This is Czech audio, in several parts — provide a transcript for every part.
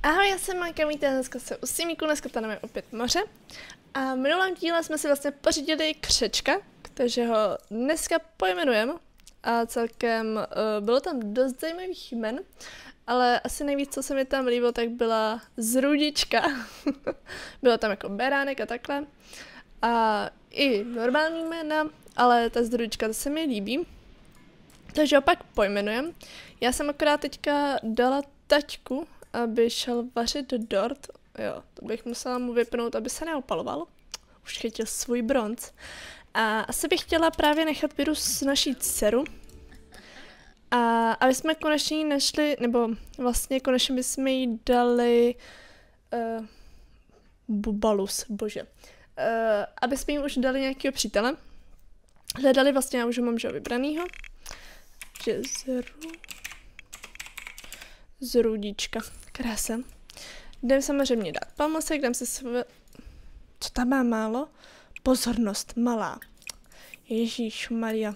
Ahoj, já jsem Majka, vítám dneska se u Simíku, dneska tady máme opět moře. A v minulém díle jsme si vlastně pořídili křečka, takže ho dneska pojmenujeme. A celkem bylo tam dost zajímavých jmen, ale asi nejvíc, co se mi tam líbilo, tak byla Zrudička. Bylo tam jako beránek a takhle. A i normální jména, ale ta Zrudička to se mi líbí. Takže ho pak pojmenujem. Já jsem akorát teďka dala taťku, aby šel vařit dort. Jo, to bych musela mu vypnout, aby se neopaloval. Už chytil svůj bronz. A asi bych chtěla právě nechat vyrůst naší dceru. A aby jsme konečně jí našli, nebo vlastně konečně bychom jí dali Bubalus, bože. Aby jsme jí už dali nějakého přítele. Hledali vlastně, já už ho mám vybranýho. Že Zrudička. Krása. Jdem samozřejmě dát pamlsek, dám si své... Co tam má málo? Pozornost, malá. Ježíšmarja.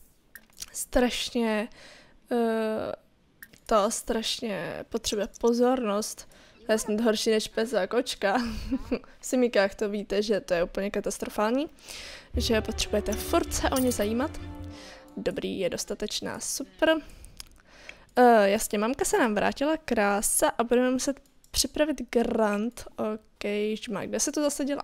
Strašně potřebuje pozornost. To je snad horší než pes a kočka. V Simikách to víte, že to je úplně katastrofální. Že potřebujete furt se o ně zajímat. Dobrý, je dostatečná, super. Jasně, mamka se nám vrátila, krása, a budeme muset připravit grant. OK, žmák, kde se to zase dělá?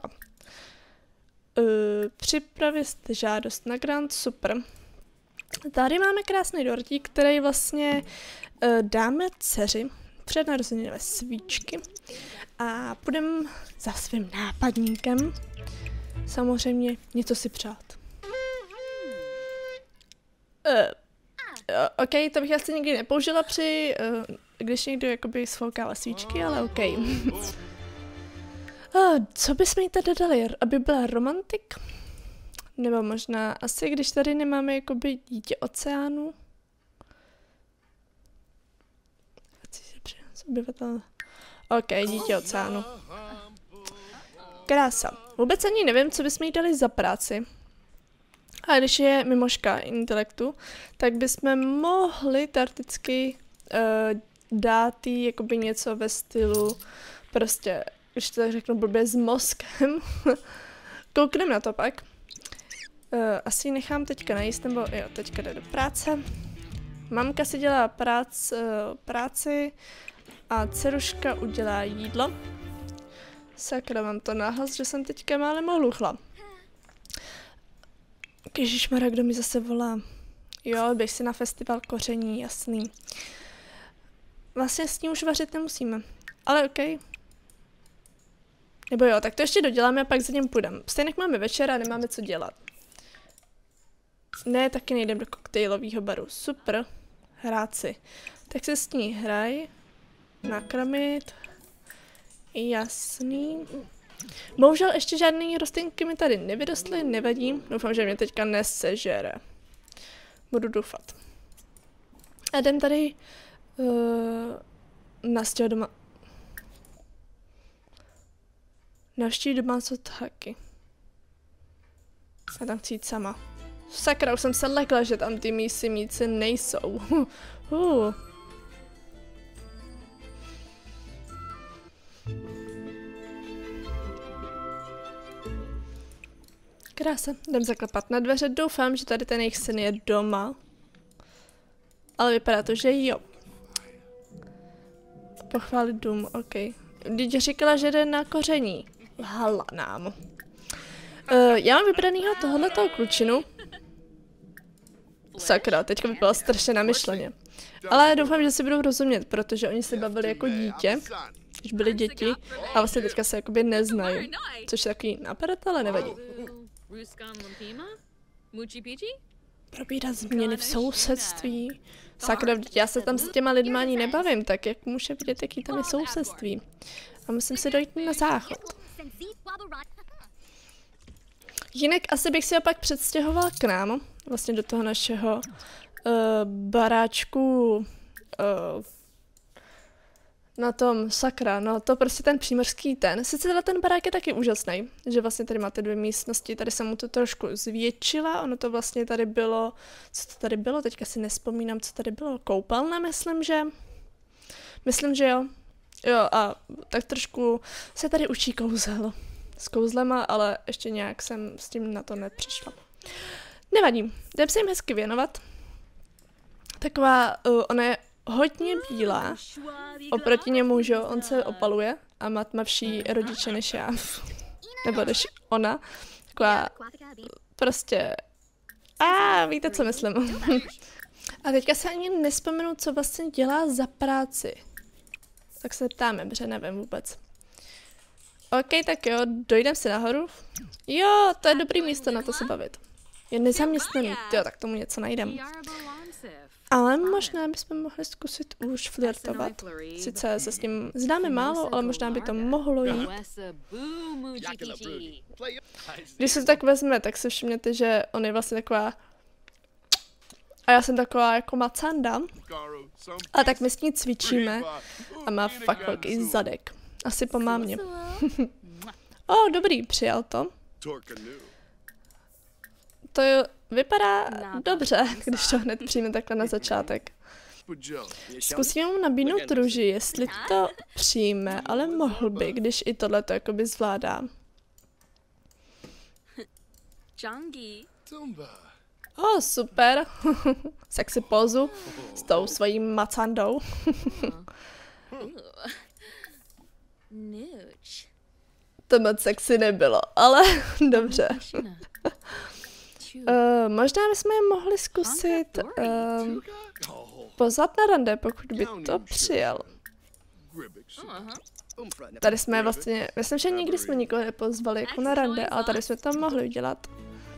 Připravit žádost na grant, super. Tady máme krásný dortík, který vlastně dáme dceři před narozeninové svíčky a půjdeme za svým nápadníkem samozřejmě něco si přát. OK, to bych asi nikdy nepoužila když někdo jakoby sfoukává svíčky, ale OK. Co bychom jí tady dali? Aby byla romantik? Nebo možná asi, když tady nemáme jakoby dítě oceánu? OK, dítě oceánu. Krása. Vůbec ani nevím, co bychom jí dali za práci. A když je mimoška intelektu, tak bychom mohli teoreticky dát jí jakoby něco ve stylu, prostě, když to tak řeknu blbě, s mozkem. Koukneme na to pak. Asi nechám teďka najíst, nebo jo, teďka jde do práce. Mamka si dělá práci a dceruška udělá jídlo. Sakra, mám to náhlas, že jsem teďka málem ohluchla. Ježišmarja, kdo mi zase volá? Jo, běž si na festival koření, jasný. Vlastně s ní už vařit nemusíme. Ale OK. Nebo jo, tak to ještě doděláme a pak za něm půjdeme. Stejně máme večer a nemáme co dělat. Ne, taky nejdem do koktejlového baru. Super. Hrát si. Tak se s ní hraj. Nakrmit. Jasný. Bohužel ještě žádný rostlinky mi tady nevyrostly, nevadí. Doufám, že mě teďka nesežere. Budu doufat. A jdem tady navštívit doma. Navštívit domácnost taky. A tam chci jít sama. Sakra, už jsem se lekla, že tam ty mý simíci nejsou. Krása, jdem zaklepat na dveře, doufám, že tady ten jejich syn je doma. Ale vypadá to, že jo. Pochválit dům, OK. Vždyť říkala, že jde na koření. Lhala nám. Já mám vybranýho tohoto klučinu. Sakra, teďka vypadala strašně namyšleně. Ale doufám, že si budou rozumět, protože oni se bavili jako dítě, když byli děti, a vlastně teďka se jakoby neznají. Což je takový nápad, ale nevadí. Probírat změny v sousedství. Sakra, já se tam s těma lidma ani nebavím, tak jak může vidět, jaký tam je sousedství. A musím se dojít na záchod. Jinak asi bych si opak předstěhovala k nám, vlastně do toho našeho baráčku na tom, sakra, no to prostě ten přímořský ten. Sice teda ten barák je taky úžasný, že vlastně tady máte dvě místnosti, tady jsem mu to trošku zvětšila, ono to vlastně tady bylo, co to tady bylo, teďka si nespomínám, co tady bylo, koupelna, myslím, že jo. Jo, a tak trošku se tady učí kouzel. S kouzlema, ale ještě nějak jsem s tím na to nepřišla. Nevadí, jdem se jim hezky věnovat. Taková, ona je hodně bílá, oproti němu, že on se opaluje a má tmavší rodiče než já. Nebo než ona. Taková, prostě, víte, co myslím. A teďka se ani nespomenu, co vlastně dělá za práci. Tak se ptáme, protože nevím vůbec. OK, tak jo, dojdem si nahoru. Jo, to je dobrý místo na to se bavit. Je nezaměstnaný, jo, tak tomu něco najdem. Ale možná bychom mohli zkusit už flirtovat. Sice se s ním známe málo, ale možná by to mohlo jít. Když se to tak vezme, tak si všimněte, že on je vlastně taková... A já jsem taková jako macanda. A tak my s ní cvičíme a má fakt velký zadek. Asi po mámě. Dobrý, přijal to. To vypadá dobře, když to hned přijme takhle na začátek. Zkusíme mu nabídnout růži, jestli to přijme, ale mohl by, když i tohle to jakoby zvládá. Super. Sexy pozu s tou svojí macandou. To moc sexy nebylo, ale dobře. Možná bychom je mohli zkusit pozvat na rande, pokud by to přijal. Tady jsme vlastně, myslím, že nikdy jsme nikoho nepozvali jako na rande, ale tady jsme to mohli udělat.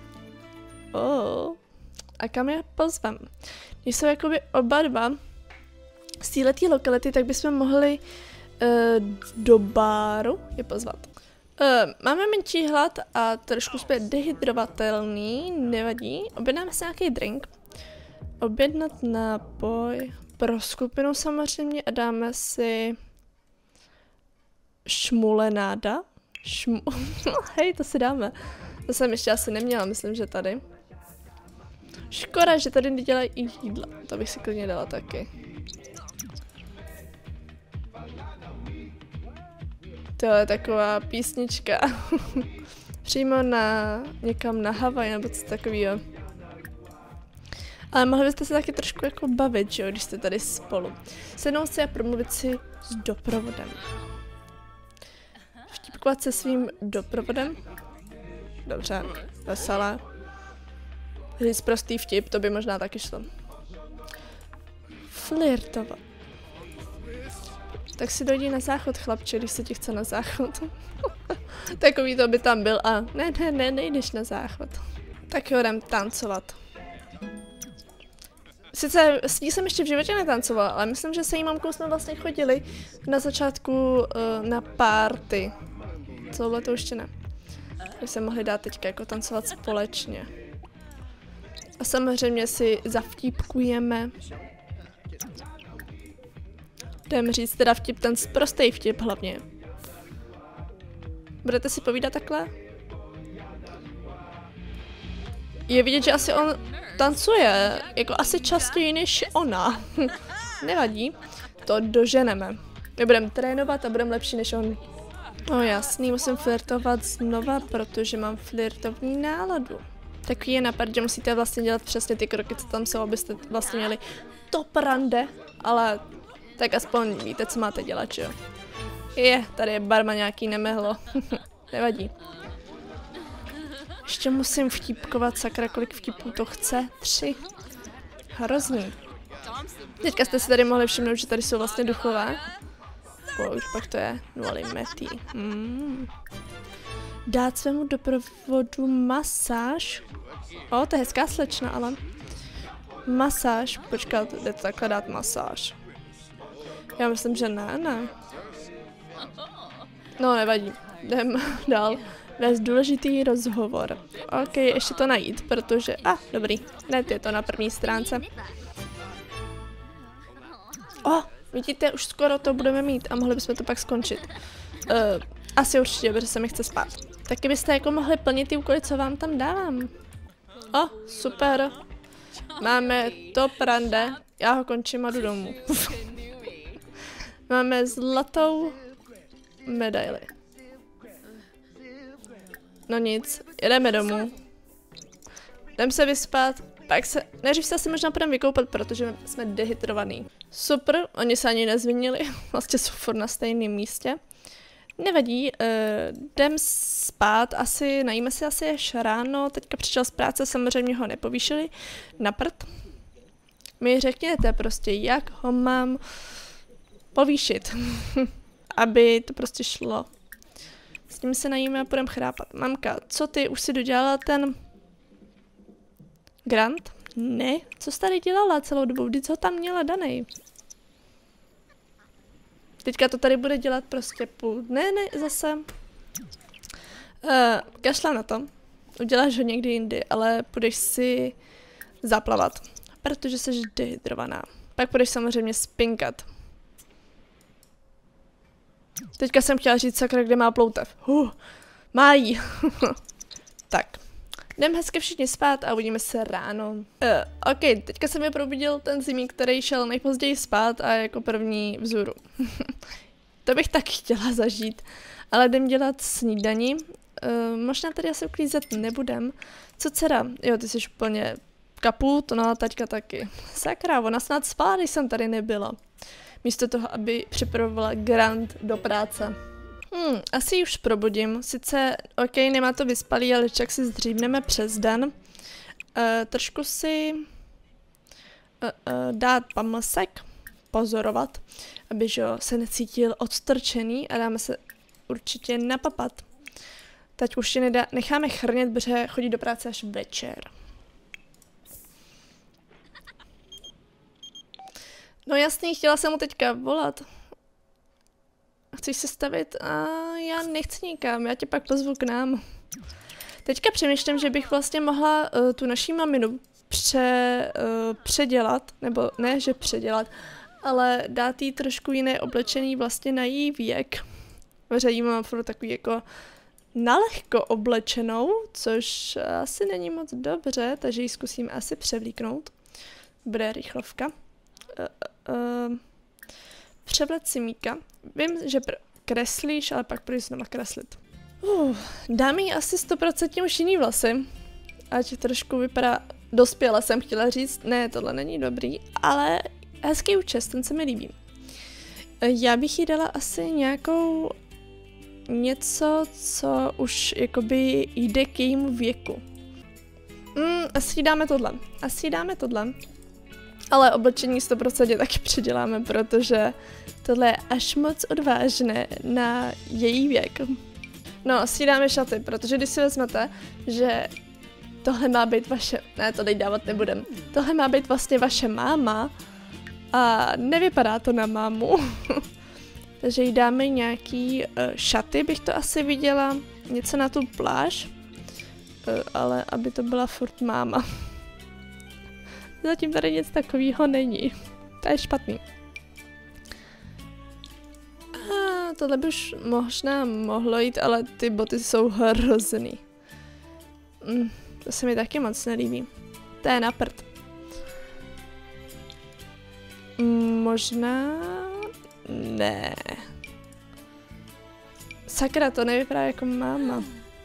A kam je pozvem? Když jsou jakoby oba dva z této lokality, tak bychom mohli do baru je pozvat. Máme menší hlad a trošku jsme dehydrovatelný, nevadí. Objednáme si nějaký drink. Objednat nápoj pro skupinu samozřejmě a dáme si šmulenáda. Hej, to si dáme. To jsem ještě asi neměla, myslím, že tady. Škoda, že tady nedělají i jídla. To bych si klidně dala taky. To je taková písnička. Přímo někam na Havaj nebo co takového. Ale mohli byste se taky trošku jako bavit, že jo, když jste tady spolu. Sednout si a promluvit si s doprovodem. Vtipkovat se svým doprovodem. Dobře, veselé. Říct prostý vtip, to by možná taky šlo. Flirtovat. Tak si dojdi na záchod, chlapče, když se ti chce na záchod. Takový to by tam byl a nejdeš na záchod. Tak jo, jdem tancovat. Sice s ní jsem ještě v životě netancovala, ale myslím, že se jí mamkou jsme vlastně chodili na začátku na party. Tohle to ještě ne. Když se mohli dát teďka jako tancovat společně. A samozřejmě si zavtípkujeme. Jdem říct teda vtip, ten prostý vtip hlavně. Budete si povídat takhle? Je vidět, že asi on tancuje, jako asi častěji než ona. Nevadí, to doženeme. My budeme trénovat a budeme lepší než on. Jasný, musím flirtovat znova, protože mám flirtovní náladu. Takový je napad, že musíte vlastně dělat přesně ty kroky, co tam jsou, abyste vlastně měli top rande, ale tak aspoň víte, co máte dělat, že jo. Tady je barma nějaký nemehlo. Nevadí. Ještě musím vtipkovat, sakra, kolik vtipů to chce? 3. Hrozný. Teďka jste si tady mohli všimnout, že tady jsou vlastně duchové. Už pak to je metý. Dát svému doprovodu masáž. To je hezká slečna, ale. Masáž, počkat, jde to takhle dát masáž. Já myslím, že ne. No, nevadí. Jdem dál. Vést důležitý rozhovor. OK, ještě to najít, protože... dobrý. Hned je to na první stránce. Vidíte, už skoro to budeme mít a mohli bychom to pak skončit. Asi určitě, protože se mi chce spát. Taky byste jako mohli plnit ty úkoly, co vám tam dávám. Super. Máme top rande. Já ho končím a jdu domů. Máme zlatou medaili. No nic, jedeme domů. Jdem se vyspat, pak se, nejdřív se asi možná půjdeme vykoupat, protože jsme dehydrovaný. Super, oni se ani nezvinili, vlastně jsou furt na stejném místě. Nevadí, jdem spát, asi, najíme si asi až ráno, teďka přišel z práce, samozřejmě ho nepovýšili, na prd. Mi řekněte prostě, jak ho mám povýšit, aby to prostě šlo. S tím se najíme a půjdeme chrápat. Mamka, co ty, už si dodělala ten grant? Ne, co jsi tady dělala celou dobu, vždyť ho tam měla danej. Teďka to tady bude dělat prostě půl dne, ne, zase. Kašla na to, uděláš ho někdy jindy, ale půjdeš si zaplavat, protože jsi dehydrovaná. Pak půjdeš samozřejmě spinkat. Teďka jsem chtěla říct, sakra, kde má ploutev. Má jí. Tak. Jdeme hezky všichni spát a uvidíme se ráno. Ok, teďka jsem je probudil ten Zimí, který šel nejpozději spát a jako první vzhůru. To bych taky chtěla zažít. Ale jdem dělat snídani. Možná tady asi uklízet nebudem. Co dcera? Jo, ty jsi úplně kaput, no a taťka taky. Sakra, ona snad spala, když jsem tady nebyla. Místo toho, aby připravovala grant do práce. Asi ji už probudím. Sice, ok, nemá to vyspalý, ale čak si zdříbneme přes den. Trošku si dát pamlsek, pozorovat, aby se necítil odstrčený a dáme se určitě napapat. Teď už je necháme chrnět, protože chodí do práce až večer. No jasný, chtěla jsem mu teďka volat. Chceš se stavit? A já nechci nikam, já tě pak pozvu k nám. Teďka přemýšlím, že bych vlastně mohla tu naší maminu předělat, nebo ne, že předělat, ale dát jí trošku jiné oblečení vlastně na její věk. Protože jí mám furt takový jako nalehko oblečenou, což asi není moc dobře, takže ji zkusím asi převlíknout. Bude rychlovka. Převlet si Míka. Vím, že kreslíš, ale pak půjdeš znova kreslit. Dám jí asi 100% už jiný vlasy. Ať trošku vypadá dospěle, jsem chtěla říct. Ne, tohle není dobrý, ale hezký účes, ten se mi líbí. Já bych jí dala asi nějakou něco, co už jakoby jde k jejímu věku. Asi dáme tohle. Ale oblečení 100% taky předěláme, protože tohle je až moc odvážné na její věk. No, asi dáme šaty, protože když si vezmete, že tohle má být vaše... Ne, to teď dávat nebudem. Tohle má být vlastně vaše máma a nevypadá to na mámu. Takže jí dáme nějaký šaty, bych to asi viděla. Něco na tu pláž, ale aby to byla furt máma. Zatím tady nic takového není. To je špatný. Tohle by už možná mohlo jít, ale ty boty jsou hrozný. To se mi taky moc nelíbí. To je na prd. Možná... Ne. Sakra, to nevypadá jako máma.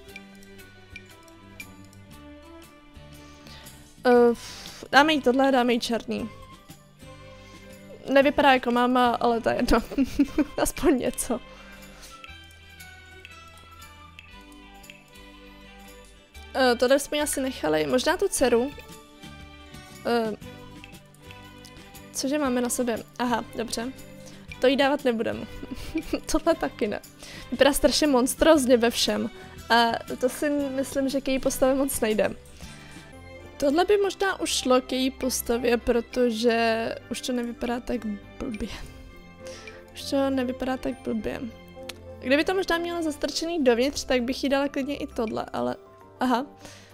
Dáme jí tohle, dáme jí černý. Nevypadá jako máma, ale to je jedno. Aspoň něco. Tohle jsme asi nechali, možná tu dceru. Cože máme na sobě? Aha, dobře. To jí dávat nebudem. Tohle taky ne. Vypadá strašně monstrózně ve všem. A to si myslím, že k její postavě moc nejde. Tohle by možná už šlo k její postavě, protože už to nevypadá tak blbě. Kdyby to možná měla zastrčený dovnitř, tak bych jí dala klidně i tohle, ale... Aha.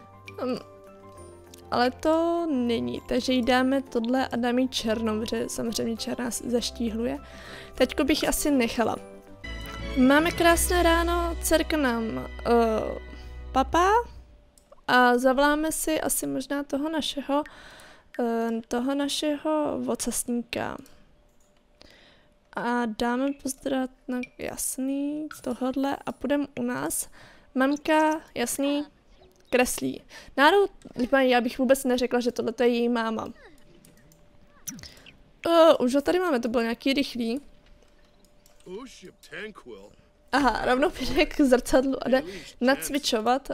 Ale to není, takže jí dáme tohle a dám jí černou, protože samozřejmě černá zaštíhluje. Teďko bych asi nechala. Máme krásné ráno, dcerka nám papá a zavoláme si asi možná toho našeho vocasníka. a dáme pozdrat na jasný tohodle a půjdeme u nás. Mamka, jasný, kreslí. Náhodou, já bych vůbec neřekla, že tohle je její máma. Už ho tady máme, to bylo nějaký rychlý. Aha, rovnou přijde k zrcadlu a jde nacvičovat.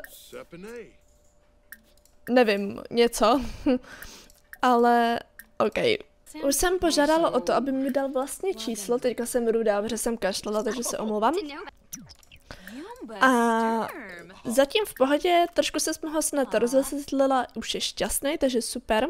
Nevím, něco. Ale, OK. Už jsem požádala o to, aby mi dal vlastně číslo, teďka jsem budu dál, protože jsem kašlala, takže se omlouvám. A zatím v pohodě, trošku se jsme ho snad rozesvětlila, už je šťastný, takže super.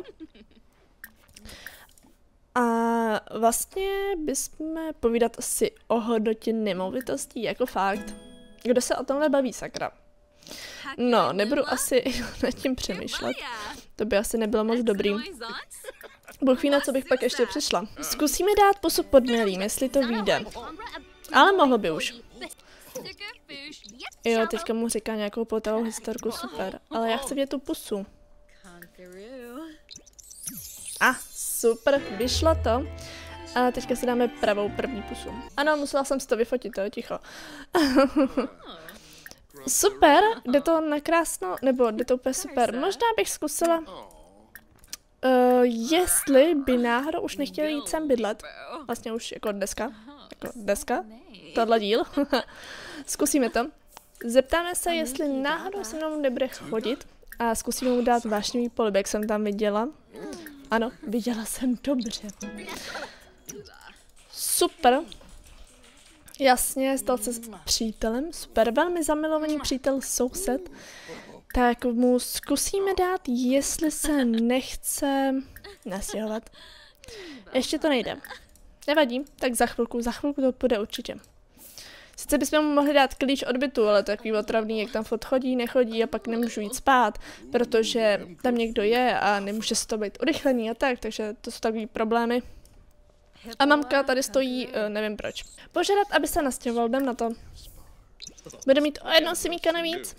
A vlastně bychom povídat asi o hodnotě nemovitostí, jako fakt. Kdo se o tomhle baví, sakra? No, nebudu asi nad tím přemýšlet. To by asi nebylo moc dobrý. Bůh ví, na co bych pak ještě přišla. Zkusíme dát pusu pod milým, jestli to vyjde. Ale mohlo by už. Jo, teďka mu říká nějakou poutavou historku, super. Ale já chci vidět tu pusu. Super, vyšlo to. A teďka si dáme pravou první pusu. Ano, musela jsem si to vyfotit, to je ticho. Super, jde to nakrásno, nebo jde to úplně super. Možná bych zkusila, jestli by náhodou už nechtěli jít sem bydlet. Vlastně už jako dneska, tohle díl. Zkusíme to. Zeptáme se, jestli náhodou se mnou nebude chodit a zkusíme mu dát vášnivý polibek, jsem tam viděla. Ano, viděla jsem dobře. Super. Jasně, stal se s přítelem. Super, velmi zamilovaný přítel, soused. Tak mu zkusíme dát, jestli se nechce nastěhovat. Ještě to nejde. Nevadí, tak za chvilku to půjde určitě. Sice bychom mu mohli dát klíč od bytu, ale to je takový otravný, jak tam furt chodí, nechodí a pak nemůžu jít spát, protože tam někdo je a nemůže se to být urychlený a tak, takže to jsou takový problémy. A mamka tady stojí, nevím proč. Požádat, aby se nastěhoval, jdem na to. Bude mít o jedno simíka navíc.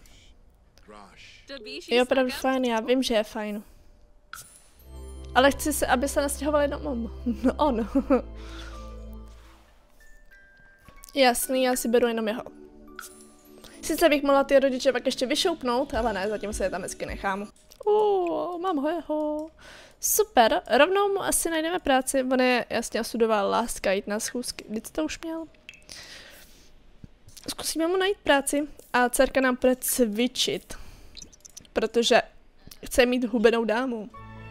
Je opravdu fajn, já vím, že je fajn. Ale chci se, aby se nastěhoval jenom on. Jasný, já si beru jenom jeho. Sice bych mohla ty rodiče pak ještě vyšoupnout, ale ne, zatím se je tam hezky nechám. Mám ho jeho. Super, rovnou mu asi najdeme práci, on je jasně sudová láska jít na schůzky. Vždyť to už měl. Zkusíme mu najít práci a dcerka nám bude cvičit. Protože chce mít hubenou dámu.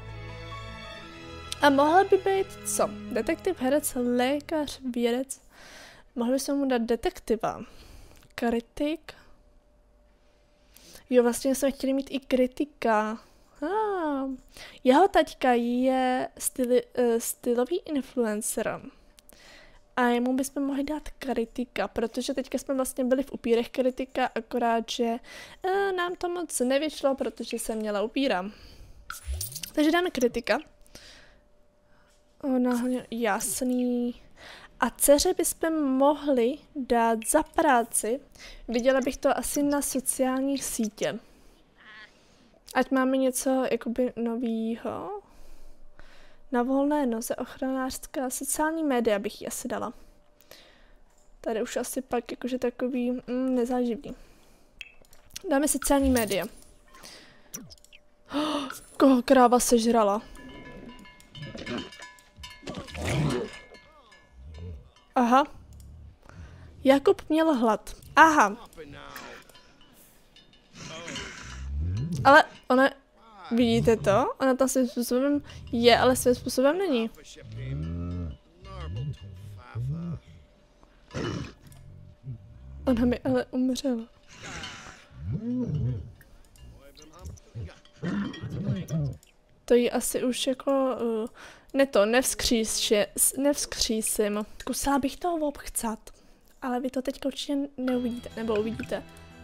A mohla by být co? Detektiv, herec, lékař, vědec. Mohli bychom mu dát detektiva. Kritik. Jo, vlastně jsme chtěli mít i kritika. Jeho taťka je stylový influencer. A jemu bychom mohli dát kritika, protože teďka jsme vlastně byli v upírech kritika, akorát, že nám to moc nevyšlo, protože jsem měla upíra. Takže dáme kritika. Jasný. A dceře bychom mohli dát za práci, viděla bych to asi na sociální sítě. Ať máme něco jakoby novýho. Na volné noze ochranářská sociální média bych ji asi dala. Tady už asi pak jakože takový nezáživný. Dáme sociální média. Koho kráva sežrala? Aha. Jakub měl hlad. Aha. Ale ona, vidíte to? Ona tam svým způsobem je, ale svým způsobem není. Ona mi ale umřela. To jí asi už jako... nevzkřísím. Zkusila bych to obchcat. Ale vy to teďka určitě neuvidíte, nebo uvidíte.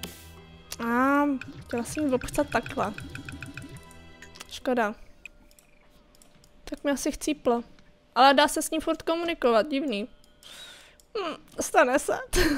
Chtěla jsem obchcat takhle. Škoda. Tak mi asi chcíplo. Ale dá se s ním furt komunikovat, divný. Stane se.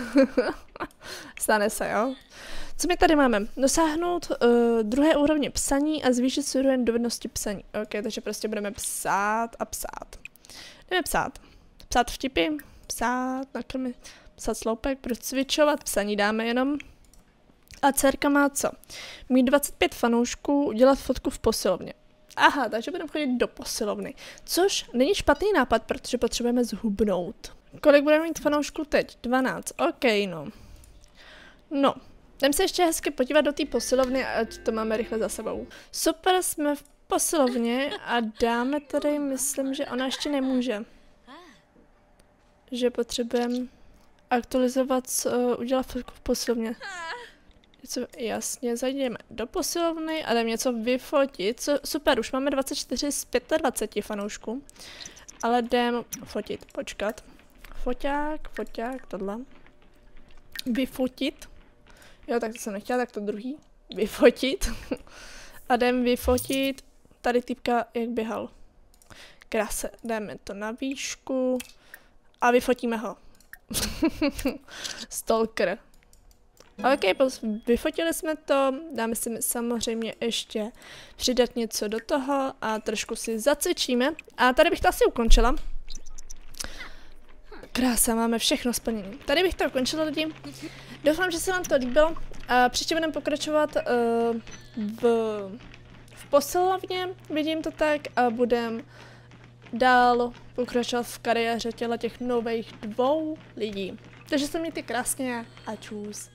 Stane se, jo. Co my tady máme? Dosáhnout druhé úrovně psaní a zvýšit si úroveň dovednosti psaní. OK, takže prostě budeme psát a psát. Jdeme psát. Psát vtipy, psát, nakrmit, psát sloupek, procvičovat, psaní dáme jenom. A dcerka má co? Mít 25 fanoušků, udělat fotku v posilovně. Aha, takže budeme chodit do posilovny. Což není špatný nápad, protože potřebujeme zhubnout. Kolik budeme mít fanoušků teď? 12. OK, no. No, jdeme se ještě hezky podívat do té posilovny, ať to máme rychle za sebou. Super, jsme v posilovně a dáme tady, myslím, že ona ještě nemůže. Že potřebujeme aktualizovat, udělat fotku v posilovně. Něco, jasně, zajdeme do posilovny a jdeme něco vyfotit. Super, už máme 24 z 25 fanoušků. Ale jdem fotit, počkat. Foťák, tohle. Vyfotit. Jo, tak to jsem nechtěla, tak to druhý. Vyfotit. A jdem vyfotit tady týpka, jak běhal. Kráse, dáme to na výšku. A vyfotíme ho. Stalker. OK, vyfotili jsme to, dáme si samozřejmě ještě přidat něco do toho a trošku si zacvičíme. A tady bych to asi ukončila. Krása, máme všechno splněné. Tady bych to ukončila, lidi. Doufám, že se vám to líbilo. A příště budeme pokračovat v posilovně, vidím to tak, a budeme dál pokračovat v kariéře těch nových 2 lidí. Takže se mějte krásně a čus.